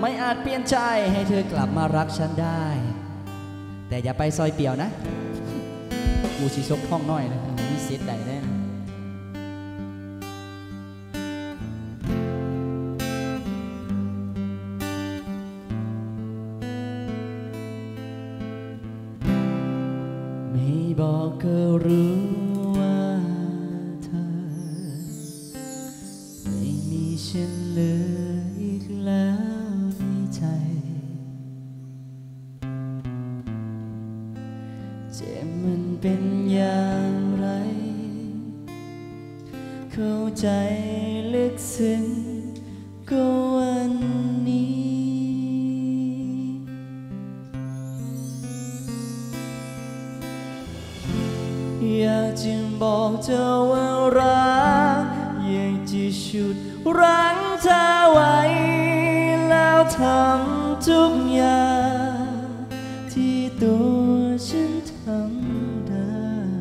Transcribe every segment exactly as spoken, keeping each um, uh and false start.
ไม่อาจเปลี่ยนใจให้เธอกลับมารักฉันได้แต่อย่าไปซอยเปี่ยวนะกูชิชกห้องน้อยนะมีเสียใดแน่ไม่บอกก็รู้ว่าเธอไม่มีฉันเหลืออีกแล้วในใจเจ็บมันเป็นอย่างไรเข้าใจลึกซึ้งก็วันนี้อยากจะบอกเธอว่ารักอยากจะฉุดรั้งเธอไว้แล้วทำทุกอย่างที่ตัวฉันทำได้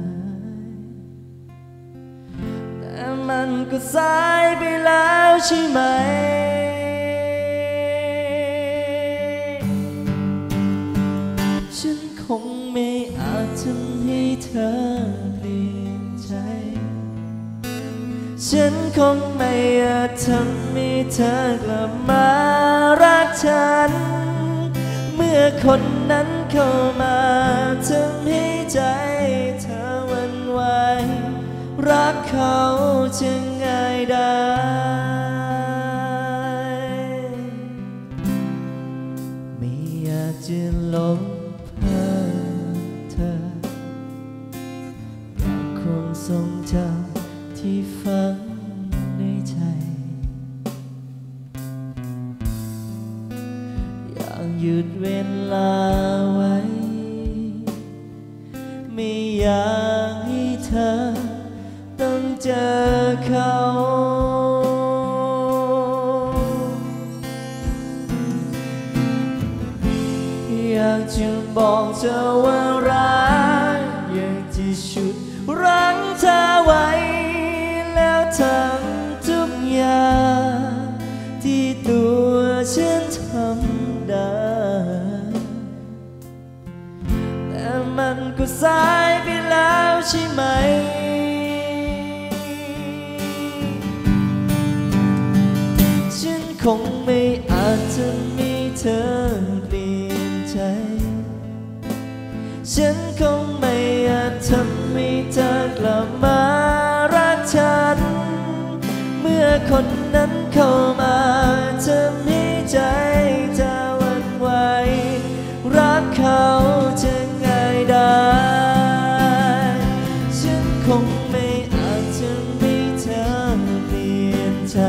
แต่มันก็สายไปแล้วใช่ไหมฉันคงไม่อาจทำให้เธอเปลี่ยนใจฉันคงไม่อาจทำให้เธอกลับมารักฉันเมื่อคนนั้นเข้ามาทำให้ใจเธอหวั่นไหวรักเขาจะง่ายได้ไม่อยากจะลบภาพเธออยากคงทรงจำที่ฝังในใจอยากหยุดเวลาไว้ไม่อยากให้เธอต้องเจอเขาอยากจะบอกเธอว่ารักอยากจะฉุดรั้งเธอไว้แล้วทำทุกอย่างที่ตัวฉันทำได้แต่มันก็สายไปแล้วใช่ไหมฉันคงไม่อาจจะมีเธอเปลี่ยนใจฉันคงไม่อาจทำให้เธอกลับมารักฉันเมื่อคนนั้นเข้ามาทำให้ใจเธอหวั่นไหวรักเขาจะง่ายได้ฉันคงไม่อาจจะให้เธอเปลี่ยนใจ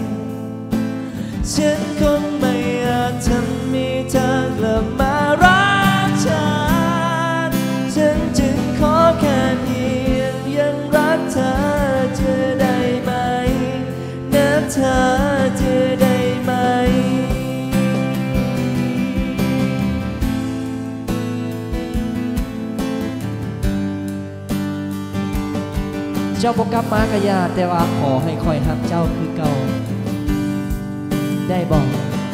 ฉันคงไม่อาจทำให้เธอกลับมารักฉันฉันจึงขอแค่เพียงยังรักเธอจะได้ไหมนะเธอจะได้ไหมเจ้าบ่กลับมากะยาแต่ว่าขอให้คอยหักเจ้าคือเก่าได้บอก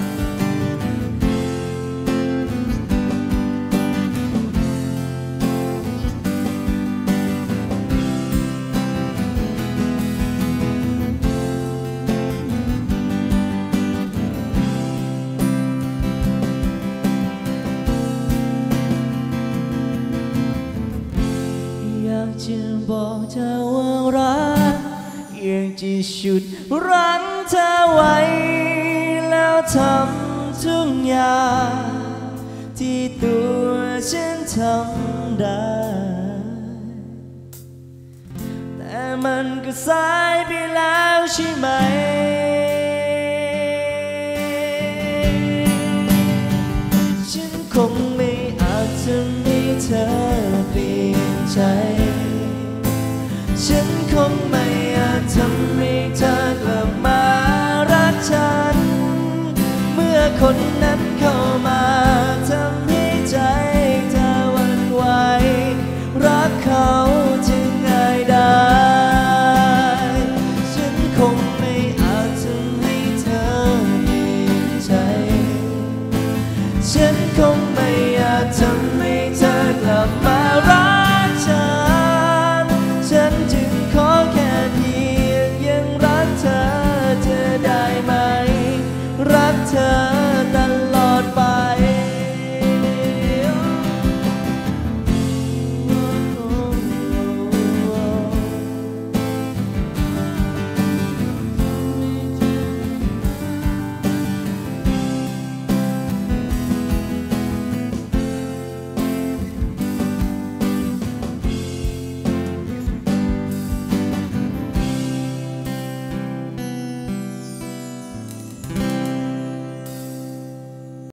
อยากจะบอกเธอว่ารักอยากจะฉุดรั้งเธอไว้แล้วทำทุกอย่างที่ตัวฉันทำได้แต่มันก็สายไปแล้วใช่ไหมฉันคงไม่อาจจะให้เธอเปลี่ยนใจฉันคงไม่อาจทำให้เธอกลับมารักฉันเมื่อคนนั้น